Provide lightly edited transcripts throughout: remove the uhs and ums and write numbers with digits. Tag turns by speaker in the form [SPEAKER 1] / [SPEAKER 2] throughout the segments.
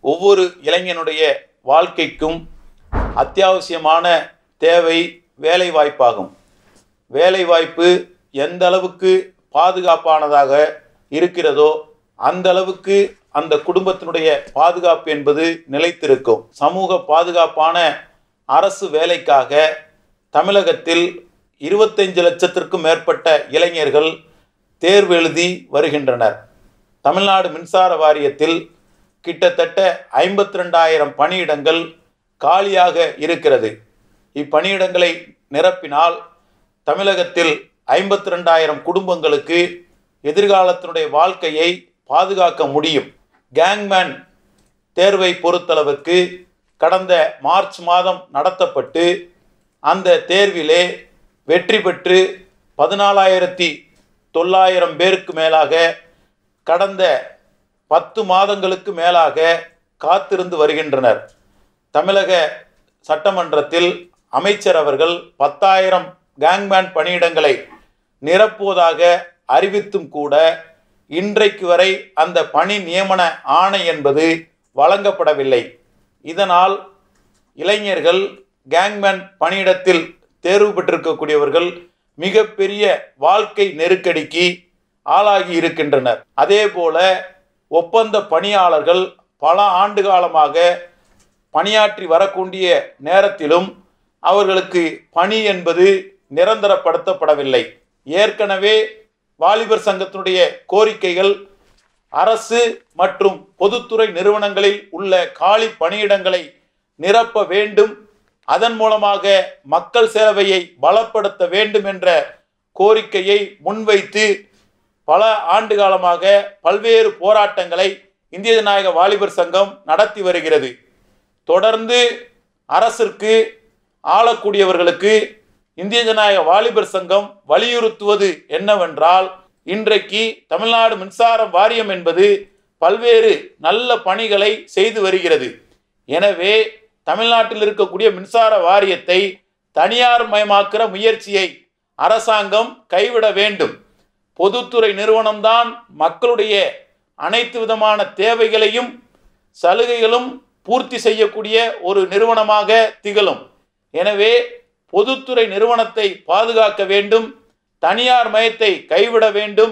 [SPEAKER 1] ஒவ்வொரு இளைஞனுடைய வாழ்க்கைக்கும் அத்தியாவசியமான தேவை வேலைவாய்ப்பாகும். வேலைவாய்ப்பு எந்த அளவுக்கு பாதுகாப்பானதாக இருக்கிறதோ அந்த அளவுக்கு அந்த குடும்பத்தினுடைய பாதுகாப்பு என்பது நிலைத்திருக்கும். சமூக பாதுகாப்பான அரசு வேலைக்காக தமிழகத்தில் 25 லட்சத்திற்கும் மேற்பட்ட இளைஞர்கள் தேர்வு எழுதி வருகின்றனர். தமிழ்நாடு மின்சார வாரியத்தில் கிட்டத்தட்ட 52,000 பணியிடங்கள் காலியாக இருக்கிறது. இப்பணியிடங்களை நிரப்பினால் தமிழகத்தில் 52,000 குடும்பங்களுக்கு எதிர்காலத்தினுடைய வாழ்க்கையை பாதுகாக்க முடியும். கேங்மேன் தேர்வை பொறுத்தளவுக்கு கடந்த மார்ச் மாதம் நடத்தப்பட்டு அந்த தேர்விலே வெற்றி பெற்று 14,900 பேருக்கு மேலாக கடந்த 10 மாதங்களுக்கு மேலாக காத்திருந்து வருகின்றனர். தமிழக சட்டமன்றத்தில் அமைச்சர் அவர்கள் 10,000 கேங்மேன் பணியிடங்களை நிரப்புவதாக அறிவித்தும் கூட இன்றைக்கு வரை அந்த பணி நியமன ஆணை என்பது வழங்கப்படவில்லை. இதனால் இளைஞர்கள் கேங்மேன் பணியிடத்தில் தேர்வு பெற்றிருக்கக்கூடியவர்கள் மிகப்பெரிய வாழ்க்கை நெருக்கடிக்கு ஆளாகி இருக்கின்றனர். அதே போல ஒப்பந்த பணியாளர்கள் பல ஆண்டு காலமாக பணியாற்றி வரக்கூடிய நேரத்திலும் அவர்களுக்கு பணி என்பது நிரந்தரப்படுத்தப்படவில்லை. ஏற்கனவே வாலிபர் சங்கத்தினுடைய கோரிக்கைகள் அரசு மற்றும் பொதுத்துறை நிறுவனங்களில் உள்ள காலி பணியிடங்களை நிரப்ப வேண்டும், அதன் மூலமாக மக்கள் சேவையை பலப்படுத்த வேண்டும் என்ற கோரிக்கையை முன்வைத்து பல ஆண்டு காலமாக பல்வேறு போராட்டங்களை இந்திய ஜனநாயக வாலிபர் சங்கம் நடத்தி வருகிறது. தொடர்ந்து அரசிற்கு ஆளக்கூடியவர்களுக்கு இந்திய ஜனநாயக வாலிபர் சங்கம் வலியுறுத்துவது என்னவென்றால், இன்றைக்கு தமிழ்நாடு மின்சார வாரியம் என்பது பல்வேறு நல்ல பணிகளை செய்து வருகிறது. எனவே தமிழ்நாட்டில் இருக்கக்கூடிய மின்சார வாரியத்தை தனியார் மயமாக்குற முயற்சியை அரசாங்கம் கைவிட வேண்டும். பொதுத்துறை நிறுவனம்தான் மக்களுடைய அனைத்து விதமான தேவைகளையும் சலுகைகளும் பூர்த்தி செய்யக்கூடிய ஒரு நிறுவனமாக திகழும். எனவே பொதுத்துறை நிறுவனத்தை பாதுகாக்க வேண்டும், தனியார் மயத்தை கைவிட வேண்டும்.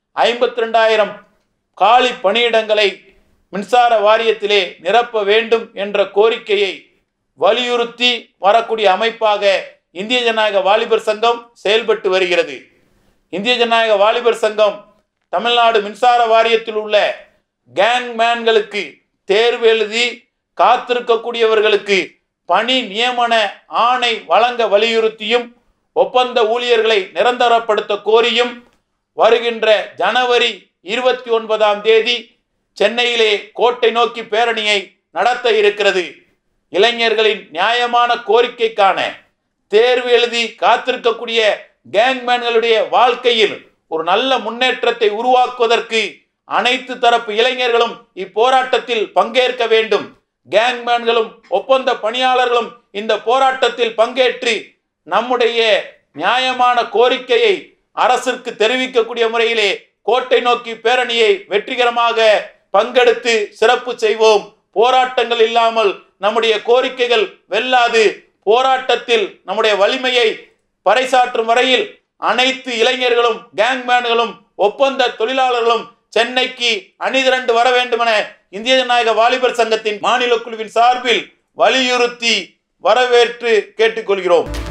[SPEAKER 1] 52,000 காலி பணியிடங்களை மின்சார வாரியத்திலே நிரப்ப வேண்டும் என்ற கோரிக்கையை வலியுறுத்தி வரக்கூடிய அமைப்பாக இந்திய ஜனநாயக வாலிபர் சங்கம் செயல்பட்டு வருகிறது. இந்திய ஜனநாயக வாலிபர் சங்கம் தமிழ்நாடு மின்சார வாரியத்தில் உள்ள கேங்மேன்களுக்கு தேர்வு எழுதி காத்திருக்கக்கூடியவர்களுக்கு பணி நியமன ஆணை வழங்க வலியுறுத்தியும் ஒப்பந்த ஊழியர்களை நிரந்தரப்படுத்த கோரியும் வருகின்ற ஜனவரி 29ஆம் தேதி சென்னையிலே கோட்டை நோக்கி பேரணியை நடத்த இருக்கிறது. இளைஞர்களின் நியாயமான கோரிக்கைக்கான தேர்வு எழுதி காத்திருக்கக்கூடிய கேங்மேன்களுடைய வாழ்க்கையில் ஒரு நல்ல முன்னேற்றத்தை உருவாக்குவதற்கு அனைத்து தரப்பு இளைஞர்களும் இப்போராட்டத்தில் பங்கேற்க வேண்டும். கேங்மேன்களும் ஒப்பந்த பணியாளர்களும் இந்த போராட்டத்தில் பங்கேற்று நம்முடைய நியாயமான கோரிக்கையை அரசிற்கு தெரிவிக்கக்கூடிய முறையிலே கோட்டை நோக்கி பேரணியை வெற்றிகரமாக பங்கெடுத்து சிறப்பு செய்வோம். போராட்டங்கள் இல்லாமல் நம்முடைய கோரிக்கைகள் வெல்லாது. போராட்டத்தில் நம்முடைய வலிமையை பறைசாற்றும் வரையில் அனைத்து இளைஞர்களும் கேங்மேன்களும் ஒப்பந்த தொழிலாளர்களும் சென்னைக்கு அணிதிரண்டு வர வேண்டும் என இந்திய ஜனநாயக வாலிபர் சங்கத்தின் மாநில குழுவின் சார்பில் வலியுறுத்தி வரவேற்று கேட்டுக்கொள்கிறோம்.